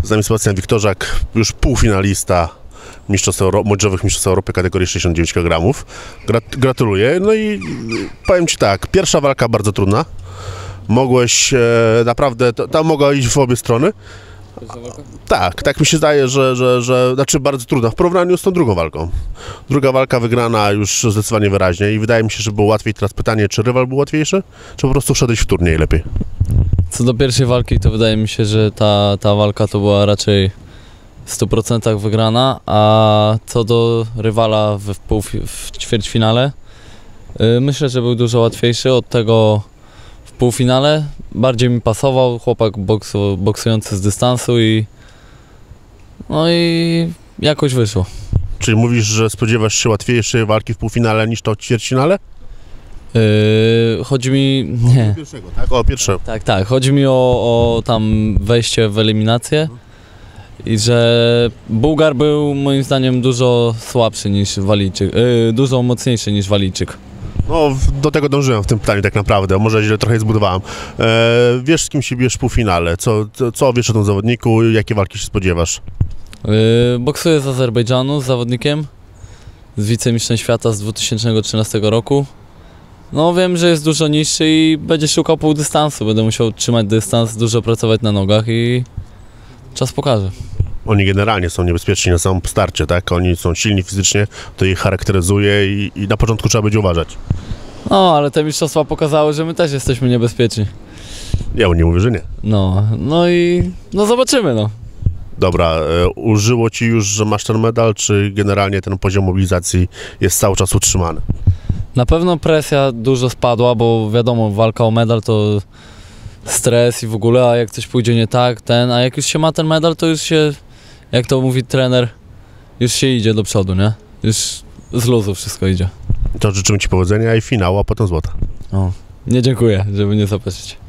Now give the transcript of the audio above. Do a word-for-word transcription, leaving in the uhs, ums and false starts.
Z nami Sebastian Wiktorzak, już półfinalista mistrzostw Euro, młodzieżowych mistrzostw Europy kategorii sześćdziesiąt dziewięć kilogramów. Grat, gratuluję. No i powiem Ci tak, pierwsza walka bardzo trudna. Mogłeś e, naprawdę, to, tam mogła iść w obie strony. Tak, tak mi się zdaje, że, że, że, znaczy bardzo trudna w porównaniu z tą drugą walką. Druga walka wygrana już zdecydowanie wyraźnie i wydaje mi się, że było łatwiej. Teraz pytanie, czy rywal był łatwiejszy, czy po prostu szedłeś w turniej lepiej? Co do pierwszej walki, to wydaje mi się, że ta, ta walka to była raczej w stu procentach wygrana, a co do rywala w, pół, w ćwierćfinale, yy, myślę, że był dużo łatwiejszy od tego w półfinale. Bardziej mi pasował, chłopak boksu, boksujący z dystansu i no i jakoś wyszło. Czyli mówisz, że spodziewasz się łatwiejszej walki w półfinale niż to w ćwierćfinale? Yy, chodzi mi... nie. O pierwszego, tak? O pierwsze. Tak, tak. Chodzi mi o, o tam wejście w eliminację i że Bułgar był moim zdaniem dużo słabszy niż Walijczyk, yy, dużo mocniejszy niż Walijczyk. No, do tego dążyłem w tym pytaniu tak naprawdę, może źle trochę je zbudowałem. E, wiesz, z kim się bierzesz w półfinale? Co, co, co wiesz o tym zawodniku? Jakie walki się spodziewasz? Yy, boksuję z Azerbejdżanu z zawodnikiem, z wicemistrzem świata z dwa tysiące trzynastego roku. No wiem, że jest dużo niższy i będzie szukał półdystansu, będę musiał trzymać dystans, dużo pracować na nogach i czas pokaże. Oni generalnie są niebezpieczni na samym starcie, tak? Oni są silni fizycznie, to ich charakteryzuje i, i na początku trzeba będzie uważać. No, ale te mistrzostwa pokazały, że my też jesteśmy niebezpieczni. Ja nie mówię, że nie. No, no i no zobaczymy, no. Dobra, e, użyło Ci już, że masz ten medal, czy generalnie ten poziom mobilizacji jest cały czas utrzymany? Na pewno presja dużo spadła, bo wiadomo, walka o medal to stres i w ogóle, a jak coś pójdzie nie tak, ten, a jak już się ma ten medal, to już się, jak to mówi trener, już się idzie do przodu, nie? Już z luzu wszystko idzie. To życzymy Ci powodzenia i finału, a potem złota. O, nie dziękuję, żeby nie zaprosić.